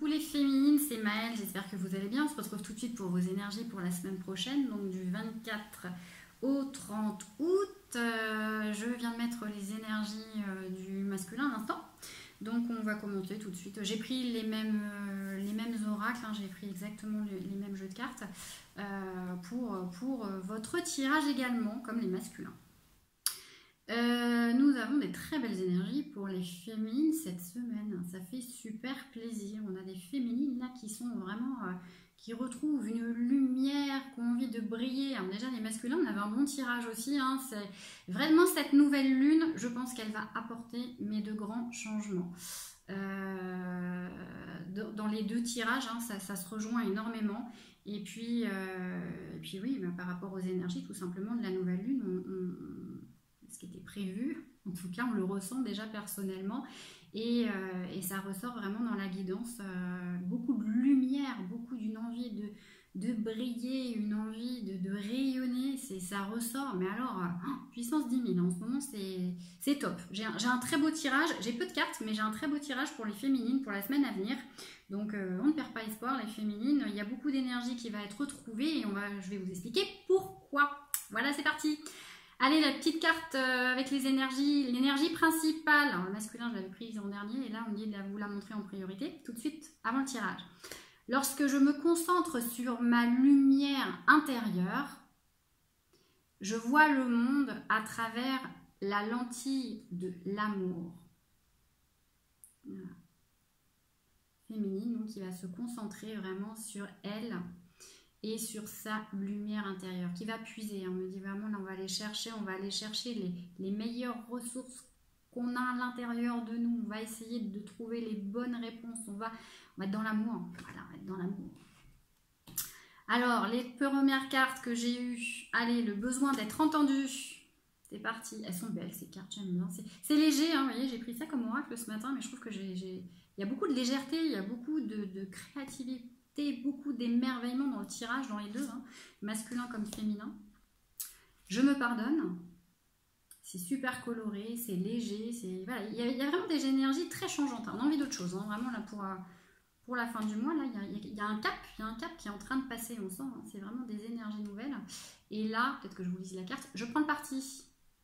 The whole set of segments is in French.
les féminines, c'est Maëlle, j'espère que vous allez bien. On se retrouve tout de suite pour vos énergies pour la semaine prochaine, donc du 24 au 30 août. Je viens de mettre les énergies du masculin à l'instant, donc on va commenter tout de suite. J'ai pris les mêmes oracles, hein, j'ai pris exactement les mêmes jeux de cartes pour votre tirage également, comme les masculins. Nous avons des très belles énergies pour les féminines cette semaine. Ça fait super plaisir. On a des féminines là qui sont vraiment, qui retrouvent une lumière, qui ont envie de briller. Alors déjà les masculins, on avait un bon tirage aussi. Hein. C'est vraiment cette nouvelle lune, je pense qu'elle va apporter de grands changements. Dans les deux tirages, hein, ça se rejoint énormément. Et puis oui, par rapport aux énergies, tout simplement de la nouvelle lune, ce qui était prévu, en tout cas on le ressent déjà personnellement et ça ressort vraiment dans la guidance, beaucoup de lumière, beaucoup d'une envie de briller, une envie de rayonner, ça ressort, mais alors puissance 10 000, en ce moment c'est top. J'ai un très beau tirage, j'ai peu de cartes mais j'ai un très beau tirage pour les féminines pour la semaine à venir, donc on ne perd pas espoir les féminines, il y a beaucoup d'énergie qui va être retrouvée et je vais vous expliquer pourquoi. Voilà, c'est parti. Allez, la petite carte avec les énergies, l'énergie principale. Alors, le masculin, je l'avais prise en dernier et là, on me dit de vous la montrer en priorité tout de suite avant le tirage. Lorsque je me concentre sur ma lumière intérieure, je vois le monde à travers la lentille de l'amour. Voilà. Féminine, donc, qui va se concentrer vraiment sur elle et sur sa lumière intérieure, qui va puiser, on me dit vraiment, là on va aller chercher les meilleures ressources qu'on a à l'intérieur de nous, on va essayer de trouver les bonnes réponses, on va être dans l'amour, voilà, on va être dans l'amour. Alors, les premières cartes que j'ai eues, allez, le besoin d'être entendu, c'est parti, elles sont belles ces cartes, j'aime bien, c'est léger, hein, vous voyez, j'ai pris ça comme oracle ce matin, mais je trouve que il y a beaucoup de légèreté, il y a beaucoup de créativité, beaucoup d'émerveillement dans le tirage, dans les deux, hein, masculin comme féminin. Je me pardonne, c'est super coloré, c'est léger, voilà, il y a vraiment des énergies très changeantes, hein. On a envie d'autre chose, hein, vraiment là pour la fin du mois, là il y a un cap qui est en train de passer, on sent, hein, c'est vraiment des énergies nouvelles. Et là, peut-être que je vous lise la carte, je prends le parti.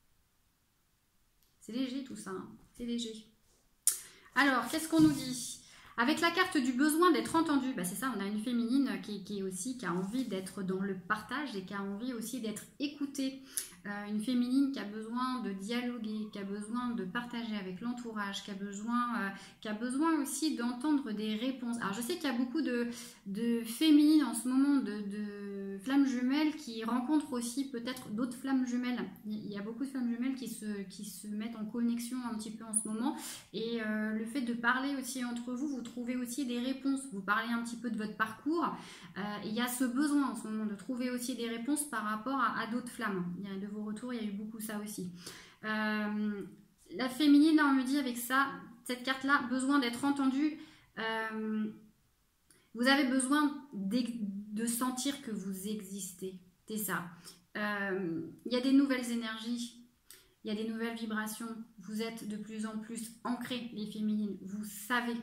C'est léger tout ça, hein, c'est léger. Alors, qu'est-ce qu'on nous dit ? Avec la carte du besoin d'être entendu, bah c'est ça, on a une féminine qui a envie d'être dans le partage et qui a envie aussi d'être écoutée. Une féminine qui a besoin de dialoguer, qui a besoin de partager avec l'entourage, qui a besoin aussi d'entendre des réponses. Alors je sais qu'il y a beaucoup de féminines en ce moment, de flammes jumelles qui rencontrent aussi peut-être d'autres flammes jumelles. Il y a beaucoup de flammes jumelles qui se mettent en connexion un petit peu en ce moment. Et le fait de parler aussi entre vous, vous trouvez aussi des réponses. Vous parlez un petit peu de votre parcours. Il y a ce besoin en ce moment de trouver aussi des réponses par rapport à d'autres flammes. Il y a de vos retours, il y a eu beaucoup ça aussi. La féminine, là, on me dit avec ça, cette carte-là, besoin d'être entendue. Vous avez besoin de sentir que vous existez. C'est ça. Il y a des nouvelles énergies. Il y a des nouvelles vibrations. Vous êtes de plus en plus ancrées, les féminines. Vous savez.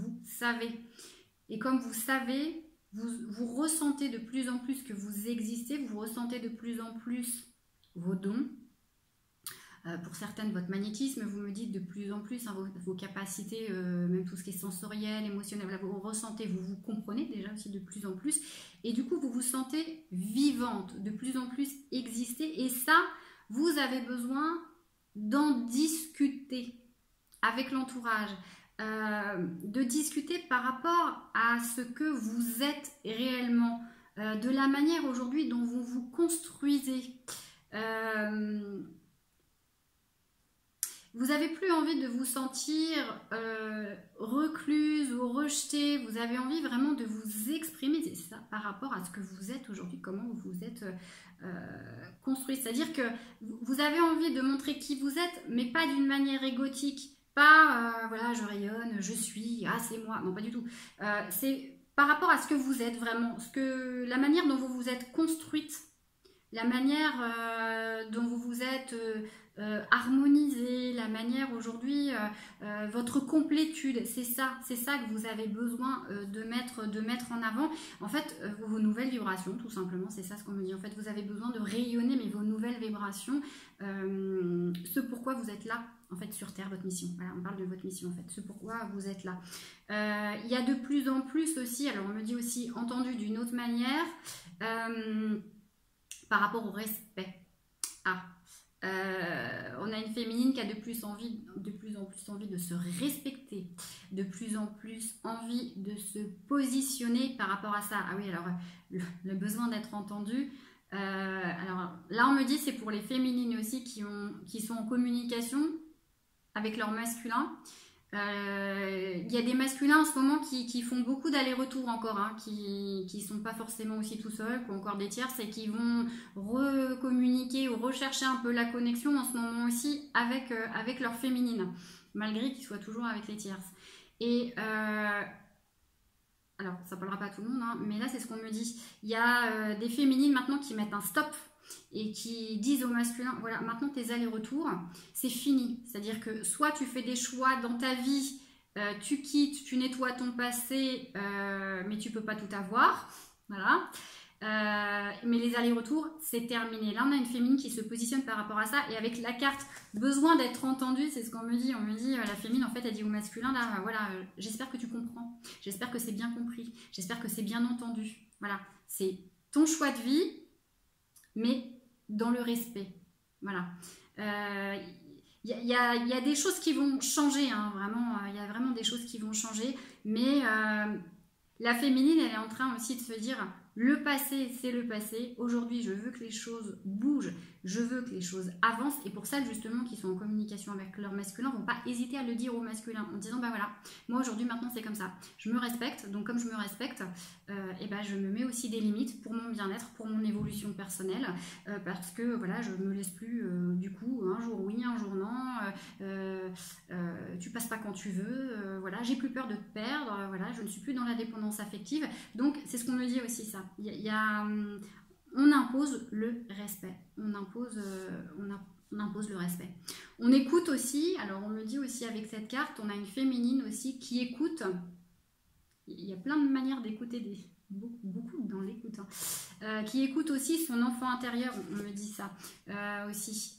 Et comme vous savez, vous ressentez de plus en plus que vous existez. Vous ressentez de plus en plus vos dons. Pour certaines, votre magnétisme, vous me dites de plus en plus, hein, vos capacités, même tout ce qui est sensoriel, émotionnel, voilà, vous ressentez, vous comprenez déjà aussi de plus en plus. Et du coup, vous vous sentez vivante, de plus en plus exister. Et ça, vous avez besoin d'en discuter avec l'entourage, de discuter par rapport à ce que vous êtes réellement, de la manière aujourd'hui dont vous vous construisez. Vous n'avez plus envie de vous sentir recluse ou rejetée, vous avez envie vraiment de vous exprimer, c'est ça, par rapport à ce que vous êtes aujourd'hui, comment vous vous êtes construit. C'est-à-dire que vous avez envie de montrer qui vous êtes, mais pas d'une manière égotique, pas voilà, je rayonne, je suis, ah c'est moi, non pas du tout. C'est par rapport à ce que vous êtes vraiment, la manière dont vous vous êtes construite, la manière dont vous vous êtes harmonisé, la manière aujourd'hui, votre complétude, c'est ça que vous avez besoin de mettre en avant. En fait, vos nouvelles vibrations, tout simplement, c'est ça ce qu'on me dit. En fait, vous avez besoin de rayonner, mais vos nouvelles vibrations, ce pourquoi vous êtes là, en fait, sur Terre, votre mission. Voilà, on parle de votre mission, en fait, ce pourquoi vous êtes là. Il y a de plus en plus aussi, alors on me dit aussi, entendu d'une autre manière, par rapport au respect. On a une féminine qui a de plus en plus envie de se respecter, de plus en plus envie de se positionner par rapport à ça. Ah oui, alors le besoin d'être entendu. Alors là, on me dit c'est pour les féminines aussi qui sont en communication avec leur masculin. Il y a des masculins en ce moment qui font beaucoup d'allers-retours encore, hein, qui sont pas forcément aussi tout seuls, qui ont encore des tierces et qui vont recommuniquer ou rechercher un peu la connexion en ce moment aussi avec leur féminine, malgré qu'ils soient toujours avec les tierces. Et alors ça parlera pas à tout le monde, hein, mais là c'est ce qu'on me dit. Il y a des féminines maintenant qui mettent un stop et qui disent au masculin, voilà, maintenant tes allers-retours, c'est fini. C'est-à-dire que soit tu fais des choix dans ta vie, tu quittes, tu nettoies ton passé, mais tu peux pas tout avoir. Voilà. Mais les allers-retours, c'est terminé. Là, on a une féminine qui se positionne par rapport à ça. Et avec la carte besoin d'être entendue, c'est ce qu'on me dit. On me dit, la féminine, en fait, elle dit au masculin, là, voilà, j'espère que tu comprends. J'espère que c'est bien compris. J'espère que c'est bien entendu. Voilà. C'est ton choix de vie, mais dans le respect. Voilà. Il y a des choses qui vont changer, hein, vraiment. Il y a vraiment des choses qui vont changer. Mais la féminine, elle est en train aussi de se dire, le passé, c'est le passé. Aujourd'hui, je veux que les choses bougent. Je veux que les choses avancent. Et pour ça, justement, qui sont en communication avec leur masculin, ne vont pas hésiter à le dire au masculin en disant, bah voilà, moi aujourd'hui, maintenant, c'est comme ça. Je me respecte. Donc, comme je me respecte, et ben, je me mets aussi des limites pour mon bien-être, pour mon évolution personnelle. Parce que, voilà, je ne me laisse plus, du coup, un jour oui, un jour non. Tu passes pas quand tu veux. Voilà, j'ai plus peur de te perdre. Voilà, je ne suis plus dans la dépendance affective. Donc, c'est ce qu'on me dit aussi, ça. On impose le respect. On impose le respect. On écoute aussi, alors on me dit aussi avec cette carte, on a une féminine aussi qui écoute. Il y a plein de manières d'écouter, beaucoup dans l'écoute. Hein. Qui écoute aussi son enfant intérieur, on me dit ça aussi.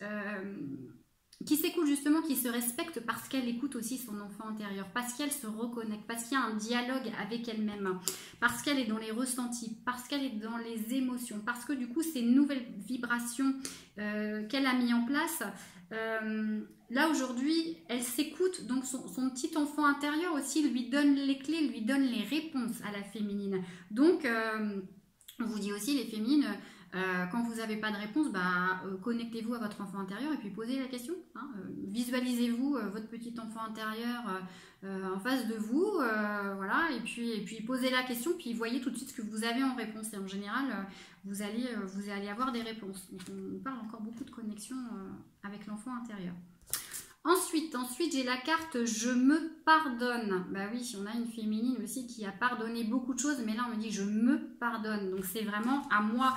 Qui s'écoute justement, qui se respecte parce qu'elle écoute aussi son enfant intérieur, parce qu'elle se reconnecte, parce qu'il y a un dialogue avec elle-même, parce qu'elle est dans les ressentis, parce qu'elle est dans les émotions, parce que du coup ces nouvelles vibrations qu'elle a mis en place, là aujourd'hui elle s'écoute, donc son petit enfant intérieur aussi lui donne les clés, lui donne les réponses à la féminine. Donc on vous dit aussi les féminines, quand vous n'avez pas de réponse, connectez-vous à votre enfant intérieur et puis posez la question. Hein. Visualisez-vous votre petit enfant intérieur en face de vous, voilà, et puis posez la question, puis voyez tout de suite ce que vous avez en réponse. Et en général, vous allez avoir des réponses. Donc on parle encore beaucoup de connexion avec l'enfant intérieur. Ensuite, j'ai la carte « Je me pardonne ». Bah oui, on a une féminine aussi qui a pardonné beaucoup de choses, mais là on me dit « Je me pardonne ». Donc c'est vraiment à moi.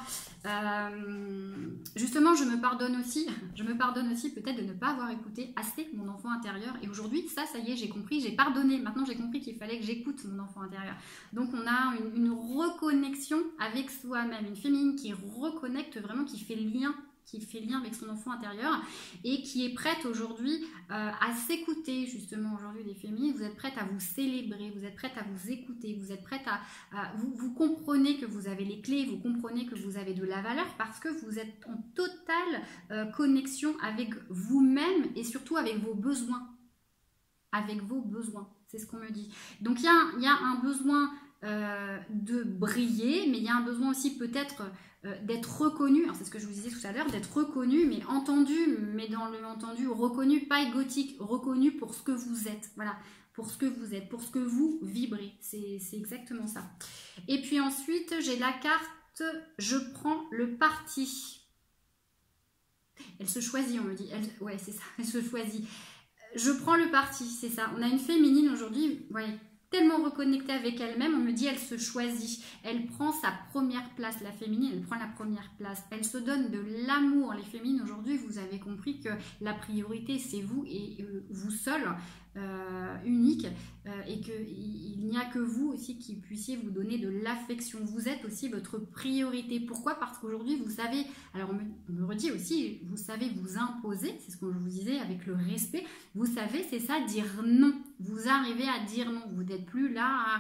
Justement, je me pardonne aussi peut-être de ne pas avoir écouté assez mon enfant intérieur. Et aujourd'hui, ça y est, j'ai compris, j'ai pardonné. Maintenant, j'ai compris qu'il fallait que j'écoute mon enfant intérieur. Donc on a une reconnexion avec soi-même. Une féminine qui reconnecte vraiment, qui fait lien avec son enfant intérieur et qui est prête aujourd'hui à s'écouter. Justement, aujourd'hui, les féminines, vous êtes prêtes à vous célébrer, vous êtes prêtes à vous écouter, vous êtes prêtes à vous comprenez que vous avez les clés, vous comprenez que vous avez de la valeur parce que vous êtes en totale connexion avec vous-même et surtout avec vos besoins. Avec vos besoins, c'est ce qu'on me dit. Donc, il y a un besoin de briller, mais il y a un besoin aussi peut-être d'être reconnu, alors c'est ce que je vous disais tout à l'heure, d'être reconnu, mais entendu, mais dans le entendu, reconnu, pas égotique, reconnu pour ce que vous êtes, voilà, pour ce que vous êtes, pour ce que vous vibrez, c'est exactement ça. Et puis ensuite, j'ai la carte « Je prends le parti ». Elle se choisit, on me dit, ouais c'est ça, elle se choisit. Je prends le parti, c'est ça. On a une féminine aujourd'hui, ouais, tellement reconnectée avec elle-même, on me dit elle se choisit, elle prend sa première place, la féminine, elle prend la première place, elle se donne de l'amour. Les féminines aujourd'hui, vous avez compris que la priorité c'est vous et vous seul, unique, et qu'il n'y a que vous aussi qui puissiez vous donner de l'affection. Vous êtes aussi votre priorité. Pourquoi? Parce qu'aujourd'hui vous savez, alors on me redit aussi, vous savez vous imposer, c'est ce que je vous disais avec le respect, vous savez c'est ça, dire non. Vous arrivez à dire non, vous n'êtes plus là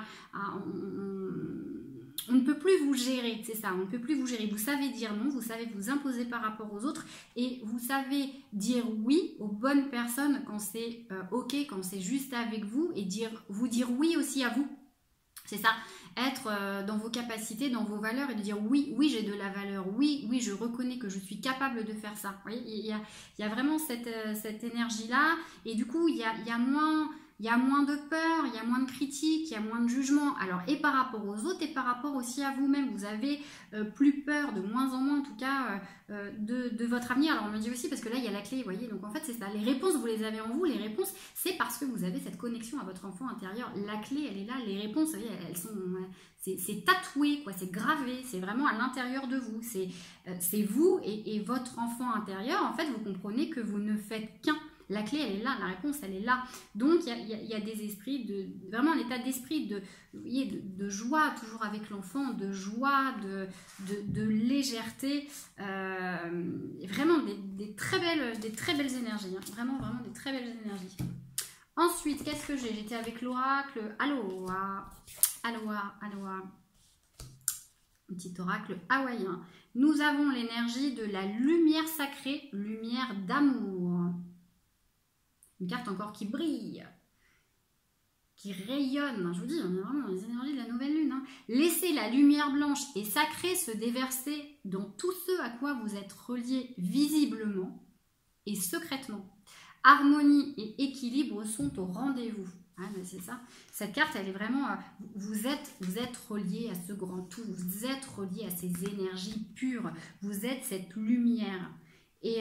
on ne peut plus vous gérer, c'est ça, on ne peut plus vous gérer. Vous savez dire non, vous savez vous imposer par rapport aux autres et vous savez dire oui aux bonnes personnes quand c'est ok, quand c'est juste avec vous et vous dire oui aussi à vous. C'est ça, être dans vos capacités, dans vos valeurs et de dire oui, oui j'ai de la valeur, oui, oui je reconnais que je suis capable de faire ça. Vous voyez, il y a vraiment cette énergie-là et du coup il y a moins... Il y a moins de peur, il y a moins de critiques, il y a moins de jugement. Alors, et par rapport aux autres, et par rapport aussi à vous-même, vous avez plus peur, de moins en moins en tout cas, de votre avenir. Alors, on me dit aussi, parce que là, il y a la clé, vous voyez, donc en fait, c'est ça. Les réponses, vous les avez en vous. Les réponses, c'est parce que vous avez cette connexion à votre enfant intérieur. La clé, elle est là. Les réponses, vous voyez, elles sont... C'est tatoué, quoi, c'est gravé, c'est vraiment à l'intérieur de vous. C'est vous et votre enfant intérieur. En fait, vous comprenez que vous ne faites qu'un. La clé, elle est là, la réponse, elle est là. Donc, il y a des esprits, vraiment un état d'esprit de joie, toujours avec l'enfant, de joie, de légèreté. Vraiment des très belles énergies. Hein. Vraiment, vraiment des très belles énergies. Ensuite, qu'est-ce que j'ai? J'étais avec l'oracle Aloha. Aloha, Aloha. Un petit oracle hawaïen. Nous avons l'énergie de la lumière sacrée, lumière d'amour. Une carte encore qui brille, qui rayonne. Je vous dis, on est vraiment dans les énergies de la nouvelle lune. Hein. Laissez la lumière blanche et sacrée se déverser dans tout ce à quoi vous êtes reliés visiblement et secrètement. Harmonie et équilibre sont au rendez-vous. Ah, ben c'est ça. Cette carte, elle est vraiment... Vous êtes reliés à ce grand tout. Vous êtes reliés à ces énergies pures. Vous êtes cette lumière. Et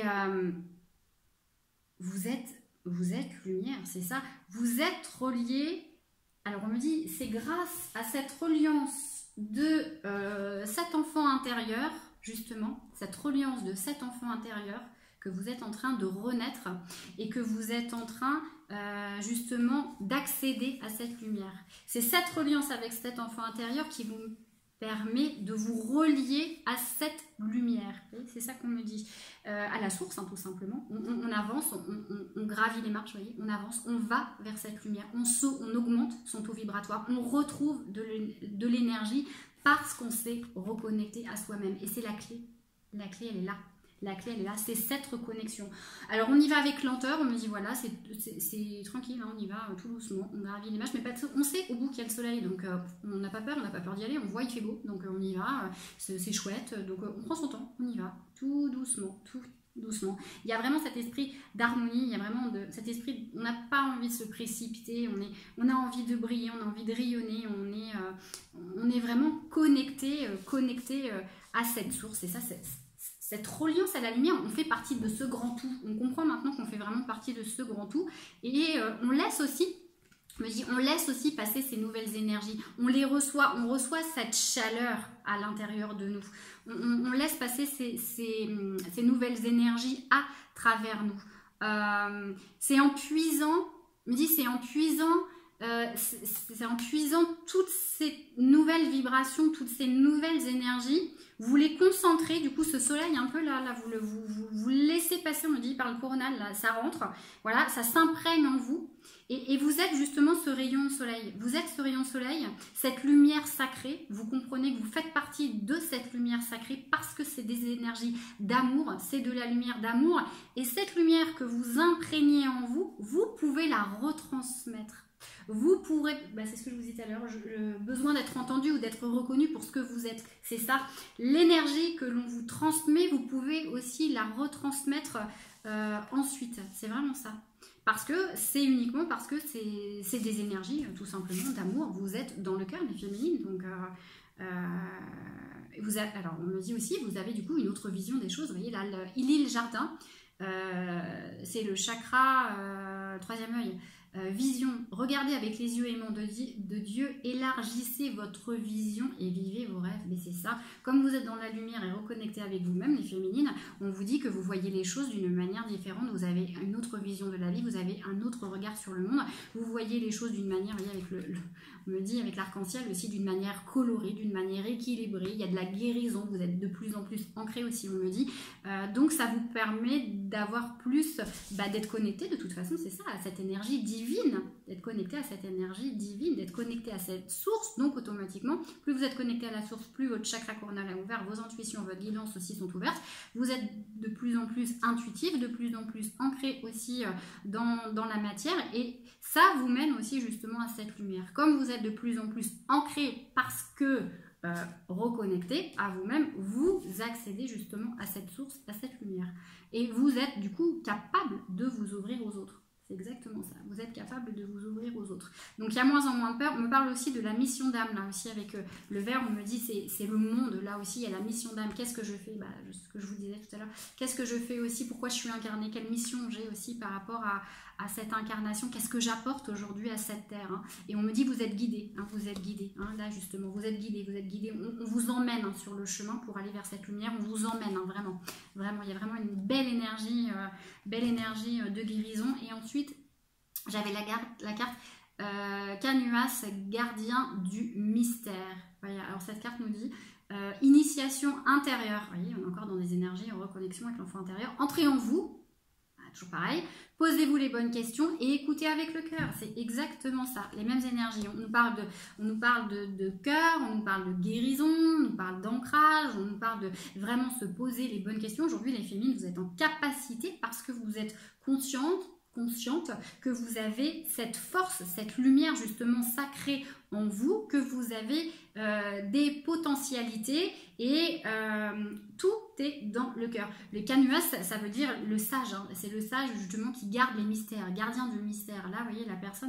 vous êtes lumière, c'est ça. Vous êtes reliés. Alors on me dit, c'est grâce à cette reliance de cet enfant intérieur, justement, cette reliance de cet enfant intérieur que vous êtes en train de renaître et que vous êtes en train justement d'accéder à cette lumière. C'est cette reliance avec cet enfant intérieur qui vous permet de vous relier à cette lumière. C'est ça qu'on me dit. À la source, hein, tout simplement. On avance, on gravit les marches, vous voyez, on avance, on va vers cette lumière, on augmente son taux vibratoire, on retrouve de l'énergie parce qu'on s'est reconnecté à soi-même. Et c'est la clé. La clé, elle est là. La clé, elle est là, c'est cette reconnexion. Alors, on y va avec lenteur, on me dit, voilà, c'est tranquille, hein, on y va tout doucement, on gravit les marches, mais on sait au bout qu'il y a le soleil, donc on n'a pas peur d'y aller, on voit, il fait beau, donc on y va, c'est chouette, donc on prend son temps, on y va, tout doucement, tout doucement. Il y a vraiment cet esprit d'harmonie, il y a vraiment cet esprit, on n'a pas envie de se précipiter, on a envie de briller, on a envie de rayonner, on est vraiment connecté à cette source, et ça, cette reliance à la lumière, on fait partie de ce grand tout. On comprend maintenant qu'on fait vraiment partie de ce grand tout. Et on laisse aussi passer ces nouvelles énergies. On reçoit cette chaleur à l'intérieur de nous. On laisse passer ces nouvelles énergies à travers nous. C'est en puisant, c'est en puisant toutes ces nouvelles vibrations, toutes ces nouvelles énergies. Vous les concentrez, du coup ce soleil un peu là vous laissez passer, on me dit par le coronal, là, ça rentre, voilà, ça s'imprègne en vous et vous êtes justement ce rayon soleil, vous êtes ce rayon soleil, cette lumière sacrée, vous comprenez que vous faites partie de cette lumière sacrée parce que c'est des énergies d'amour, c'est de la lumière d'amour et cette lumière que vous imprégnez en vous, vous pouvez la retransmettre. Vous pourrez, c'est ce que je vous disais tout à l'heure, besoin d'être entendu ou d'être reconnu pour ce que vous êtes. C'est ça, l'énergie que l'on vous transmet, vous pouvez aussi la retransmettre ensuite. C'est vraiment ça. Parce que c'est uniquement parce que c'est des énergies, tout simplement, d'amour. Vous êtes dans le cœur des féminines. Donc, alors, on me dit aussi, vous avez du coup une autre vision des choses. Vous voyez là, il lit le jardin. C'est le chakra troisième œil. vision, regardez avec les yeux aimants de Dieu, élargissez votre vision et vivez vos rêves. Mais c'est ça, comme vous êtes dans la lumière et reconnecté avec vous-même, les féminines, on vous dit que vous voyez les choses d'une manière différente, vous avez une autre vision de la vie, vous avez un autre regard sur le monde, vous voyez les choses d'une manière, vous voyez, avec on me dit avec l'arc-en-ciel aussi, d'une manière colorée, d'une manière équilibrée, il y a de la guérison, vous êtes de plus en plus ancré aussi, on me dit, donc ça vous permet d'avoir plus, d'être connecté de toute façon, c'est ça, à cette énergie divine, d'être connecté à cette énergie divine, d'être connecté à cette source, donc automatiquement, plus vous êtes connecté à la source, plus votre chakra coronal est ouvert, vos intuitions, votre guidance aussi sont ouvertes, vous êtes de plus en plus intuitif, de plus en plus ancré aussi dans la matière, et ça vous mène aussi justement à cette lumière. Comme vous êtes de plus en plus ancré parce que reconnecté à vous-même, vous accédez justement à cette source, à cette lumière. Et vous êtes du coup capable de vous ouvrir aux autres. C'est exactement ça. Vous êtes capable de vous ouvrir aux autres. Donc il y a moins en moins de peur. On me parle aussi de la mission d'âme, là aussi avec le verbe, on me dit c'est le monde, là aussi il y a la mission d'âme. Qu'est-ce que je fais, ce que je vous disais tout à l'heure. Qu'est-ce que je fais aussi, pourquoi je suis incarnée, quelle mission j'ai aussi par rapport à cette incarnation, qu'est-ce que j'apporte aujourd'hui à cette terre, hein. Et on me dit vous êtes guidé, hein, vous êtes guidé, hein, là justement, vous êtes guidé, on vous emmène sur le chemin pour aller vers cette lumière, on vous emmène, vraiment, il y a vraiment une belle énergie de guérison. Et ensuite, j'avais la carte Canuas, gardien du mystère. Voilà, alors cette carte nous dit initiation intérieure, vous voyez, on est encore dans des énergies en reconnexion avec l'enfant intérieur, entrez en vous, toujours pareil, posez-vous les bonnes questions et écoutez avec le cœur. C'est exactement ça, les mêmes énergies. On nous parle de cœur, on nous parle de guérison, on nous parle d'ancrage, on nous parle de vraiment se poser les bonnes questions. Aujourd'hui, les féminines, vous êtes en capacité parce que vous êtes consciente que vous avez cette force, cette lumière justement sacrée en vous, que vous avez des potentialités et tout est dans le cœur. Le Canuas, ça veut dire le sage, hein. C'est le sage justement qui garde les mystères, gardien du mystère. Là, vous voyez, la personne,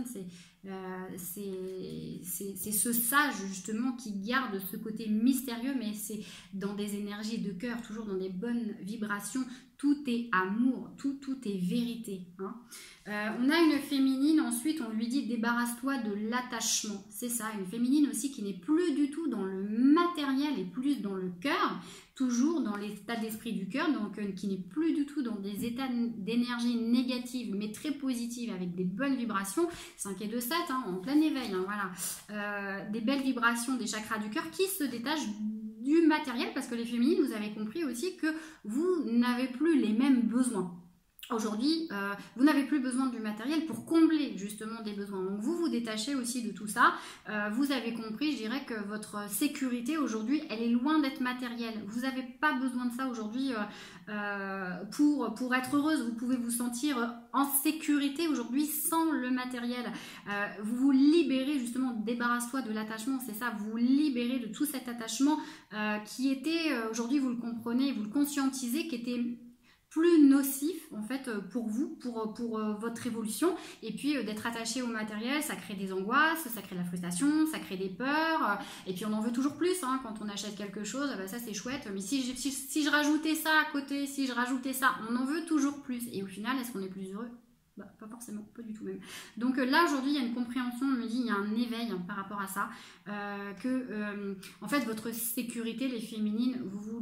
c'est ce sage justement qui garde ce côté mystérieux, mais c'est dans des énergies de cœur, toujours dans des bonnes vibrations. Tout est amour, tout est vérité, hein. On a une féminine, ensuite on lui dit débarrasse-toi de l'attachement. C'est ça, une féminine aussi qui n'est plus du tout dans le matériel et plus dans le cœur, toujours dans l'état d'esprit du cœur, donc qui n'est plus du tout dans des états d'énergie négative mais très positive avec des bonnes vibrations, 5 et 2, 7, hein, en plein éveil, hein, voilà. Des belles vibrations des chakras du cœur qui se détachent du matériel, parce que les féminines, vous avez compris aussi que vous n'avez plus les mêmes besoins. Aujourd'hui, vous n'avez plus besoin du matériel pour combler justement des besoins. Donc vous vous détachez aussi de tout ça. Vous avez compris, je dirais que votre sécurité aujourd'hui, elle est loin d'être matérielle. Vous n'avez pas besoin de ça aujourd'hui pour être heureuse. Vous pouvez vous sentir en sécurité aujourd'hui sans le matériel. Vous vous libérez justement, débarrasse-toi de l'attachement, c'est ça, vous vous libérez de tout cet attachement qui était, aujourd'hui vous le comprenez, vous le conscientisez, qui était plus nocif en fait pour vous, pour votre évolution. Et puis d'être attaché au matériel, ça crée des angoisses, ça crée de la frustration, ça crée des peurs, et puis on en veut toujours plus, hein, quand on achète quelque chose, bah ça c'est chouette, mais si je rajoutais ça à côté, si je rajoutais ça, on en veut toujours plus. Et au final, est-ce qu'on est plus heureux? Bah, pas forcément, pas du tout même. Donc là aujourd'hui il y a une compréhension, on me dit, il y a un éveil par rapport à ça, en fait votre sécurité, les féminines, vous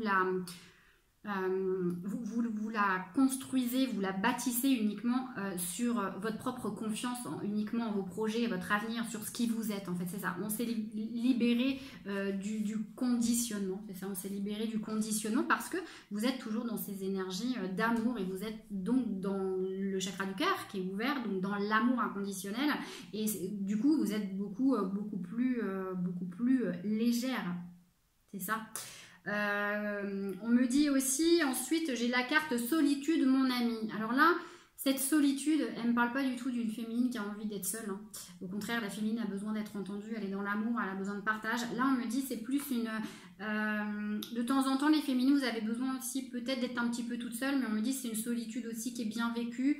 la construisez, vous la bâtissez uniquement sur votre propre confiance, uniquement en vos projets, votre avenir, sur ce qui vous êtes, en fait, c'est ça. On s'est libéré du conditionnement, c'est ça, on s'est libéré du conditionnement parce que vous êtes toujours dans ces énergies d'amour et vous êtes donc dans le chakra du cœur qui est ouvert, donc dans l'amour inconditionnel, et du coup vous êtes beaucoup plus légère, c'est ça. On me dit aussi, ensuite j'ai la carte solitude, mon ami. Alors là, cette solitude, elle ne me parle pas du tout d'une féminine qui a envie d'être seule, hein. Au contraire, la féminine a besoin d'être entendue, elle est dans l'amour, elle a besoin de partage. Là on me dit c'est plus une de temps en temps les féminines, vous avez besoin aussi peut-être d'être un petit peu toute seule, mais on me dit c'est une solitude aussi qui est bien vécue,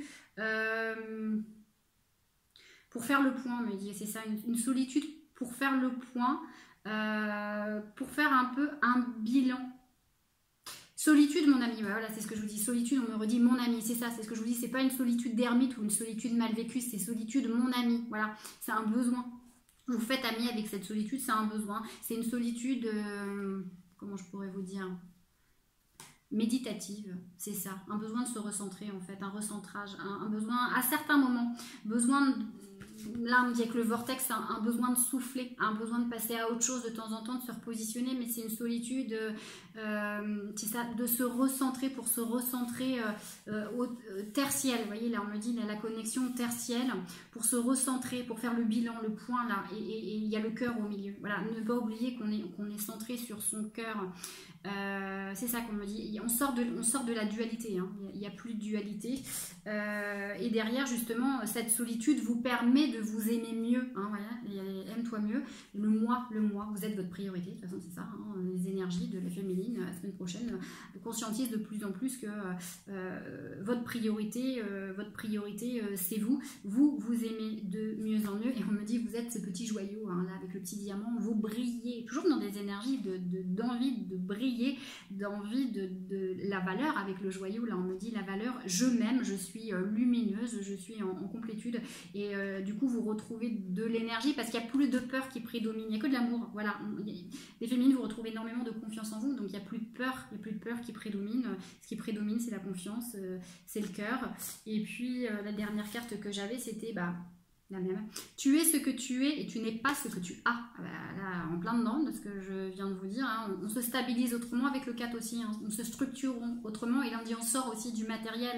pour faire le point, on me dit, c'est ça, une solitude pour faire le point, pour faire un peu un bilan Solitude, mon ami, voilà, c'est ce que je vous dis. Solitude, on me redit mon ami, c'est ça, c'est ce que je vous dis. C'est pas une solitude d'ermite ou une solitude mal vécue, c'est solitude, mon ami. Voilà, c'est un besoin. Vous faites ami avec cette solitude, c'est un besoin. C'est une solitude, comment je pourrais vous dire, méditative, c'est ça. Un besoin de se recentrer, en fait, un recentrage, un besoin, à certains moments, besoin de. Là, on me dit avec le vortex, un besoin de souffler, un besoin de passer à autre chose de temps en temps, de se repositionner, mais c'est une solitude, c'est ça, de se recentrer pour se recentrer au terre-ciel. Vous voyez, là, on me dit la connexion terre-ciel, pour se recentrer, pour faire le bilan, le point, là, et il y a le cœur au milieu. Voilà, ne pas oublier qu'on est centré sur son cœur. C'est ça qu'on me dit. On sort de la dualité, hein. Il n'y a plus de dualité. Et derrière, justement, cette solitude vous permet de vous aimer mieux. Hein, voilà, aime-toi mieux. Le moi, vous êtes votre priorité. De toute façon, c'est ça. Hein, les énergies de la féminine, la semaine prochaine, conscientise de plus en plus que votre priorité, c'est vous. Vous aimez de mieux en mieux. Et on me dit, vous êtes ce petit joyau, hein, là, avec le petit diamant. Vous brillez. Toujours dans des énergies d'envie de briller, d'envie de la valeur avec le joyau. Là, on me dit la valeur, je m'aime, je suis lumineuse, je suis en complétude. Et du coup, vous retrouvez de l'énergie parce qu'il n'y a plus de peur qui prédomine. Il n'y a que de l'amour. Voilà. Les féminines, vous retrouvez énormément de confiance en vous. Donc, il n'y a plus de peur. Il n'y a plus de peur qui prédomine. Ce qui prédomine, c'est la confiance, c'est le cœur. Et puis, la dernière carte que j'avais, c'était la même. Tu es ce que tu es et tu n'es pas ce que tu as. Là, en plein dedans de ce que je viens de vous dire. Hein. On se stabilise autrement avec le 4 aussi. Hein. On se structure autrement. Et là, on dit on sort aussi du matériel,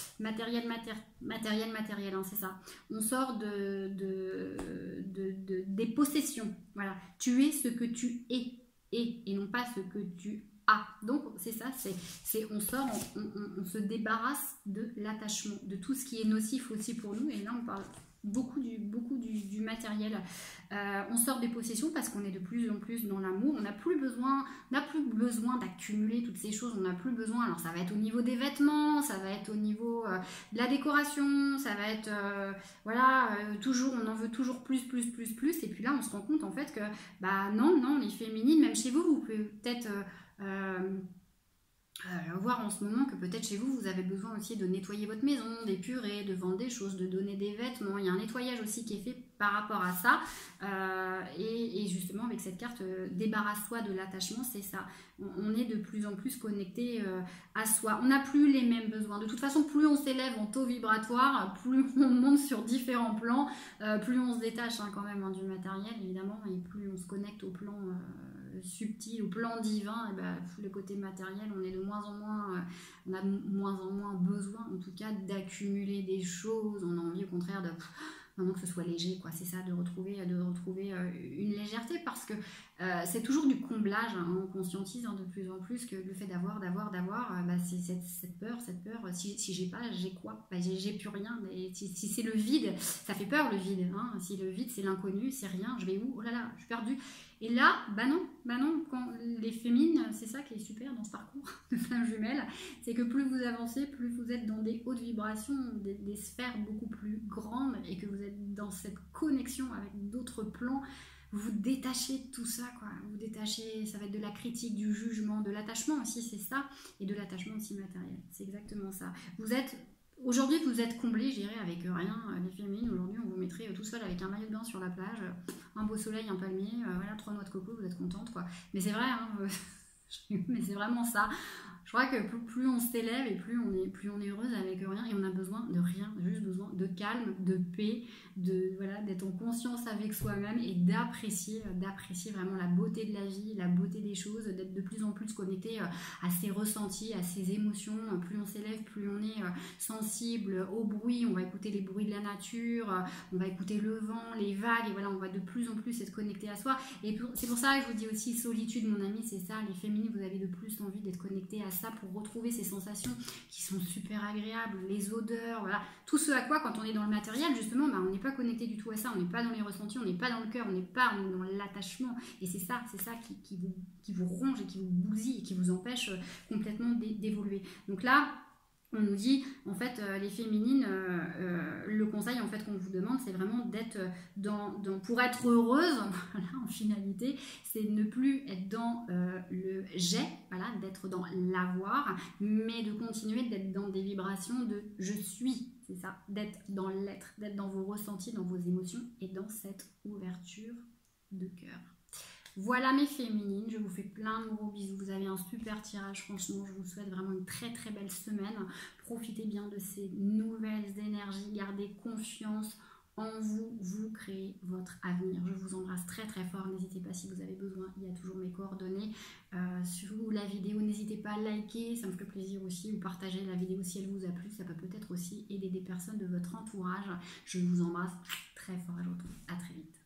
hein, c'est ça. On sort des possessions. Voilà. Tu es ce que tu es et non pas ce que tu as. Donc, c'est ça. On sort, on se débarrasse de l'attachement, de tout ce qui est nocif aussi pour nous. Et là, on parle beaucoup du matériel. On sort des possessions parce qu'on est de plus en plus dans l'amour. On n'a plus besoin d'accumuler toutes ces choses. On n'a plus besoin. Alors ça va être au niveau des vêtements, ça va être au niveau de la décoration, ça va être toujours, on en veut toujours plus. Et puis là, on se rend compte en fait que non, les féminines, même chez vous, vous pouvez peut-être voir en ce moment que peut-être chez vous, vous avez besoin aussi de nettoyer votre maison, d'épurer, de vendre des choses, de donner des vêtements. Il y a un nettoyage aussi qui est fait par rapport à ça. Et justement, avec cette carte, débarrasse-toi de l'attachement, c'est ça. On est de plus en plus connecté à soi. On n'a plus les mêmes besoins. De toute façon, plus on s'élève en taux vibratoire, plus on monte sur différents plans, plus on se détache quand même du matériel, évidemment, et plus on se connecte au plan subtil, au plan divin. Et le côté matériel, on est de moins en moins, on a moins en moins besoin, en tout cas, d'accumuler des choses. On a envie, au contraire, maintenant que ce soit léger, quoi. C'est ça, de retrouver une légèreté, parce que c'est toujours du comblage. On conscientise de plus en plus que le fait d'avoir, c'est cette peur. Si j'ai pas, j'ai quoi? J'ai plus rien. Et si c'est le vide, ça fait peur, le vide. Hein. Si le vide, c'est l'inconnu, c'est rien, je vais où? Oh là là, je suis perdue. Et là, non, quand les féminines, c'est ça qui est super dans ce parcours de flamme jumelle, c'est que plus vous avancez, plus vous êtes dans des hautes vibrations, des sphères beaucoup plus grandes, et que vous êtes dans cette connexion avec d'autres plans. Vous détachez de tout ça, quoi. Vous détachez, ça va être de la critique, du jugement, de l'attachement aussi, c'est ça, et de l'attachement aussi matériel. C'est exactement ça. Aujourd'hui, vous êtes comblés, je dirais, avec rien. Les féminines, aujourd'hui, on vous mettrait tout seul avec un maillot de bain sur la plage, un beau soleil, un palmier, 3 noix de coco, vous êtes contente, quoi. Mais c'est vrai, hein, mais c'est vraiment ça. Je crois que plus on s'élève et plus on est heureuse avec rien, et on a besoin de rien, juste besoin de calme, de paix, d'être en conscience avec soi-même et d'apprécier vraiment la beauté de la vie, la beauté des choses, d'être de plus en plus connecté à ses ressentis, à ses émotions. Plus on s'élève, plus on est sensible au bruit. On va écouter les bruits de la nature, on va écouter le vent, les vagues, et on va de plus en plus être connecté à soi. Et c'est pour ça que je vous dis aussi solitude, mon ami, c'est ça. Les féminines, vous avez de plus envie d'être connecté à ça pour retrouver ces sensations qui sont super agréables, les odeurs, tout ce à quoi, quand on est dans le matériel, justement, on n'est pas connecté du tout à ça, on n'est pas dans les ressentis, on n'est pas dans le cœur, on est dans l'attachement, et c'est ça qui vous ronge et qui vous bousille et qui vous empêche complètement d'évoluer. Donc là, on nous dit, en fait, les féminines, le conseil en fait qu'on vous demande, c'est vraiment d'être pour être heureuse, voilà, en finalité, c'est ne plus être dans le j'ai, voilà, d'être dans l'avoir, mais de continuer d'être dans des vibrations de je suis, c'est ça, d'être dans l'être, d'être dans vos ressentis, dans vos émotions et dans cette ouverture de cœur. Voilà mes féminines, je vous fais plein de gros bisous, vous avez un super tirage, franchement, je vous souhaite vraiment une très très belle semaine. Profitez bien de ces nouvelles énergies, gardez confiance en vous, vous créez votre avenir. Je vous embrasse très très fort, n'hésitez pas si vous avez besoin, il y a toujours mes coordonnées sous la vidéo, n'hésitez pas à liker, ça me fait plaisir aussi, ou partager la vidéo si elle vous a plu, ça peut peut-être aussi aider des personnes de votre entourage. Je vous embrasse très fort et je vous retrouve à très vite.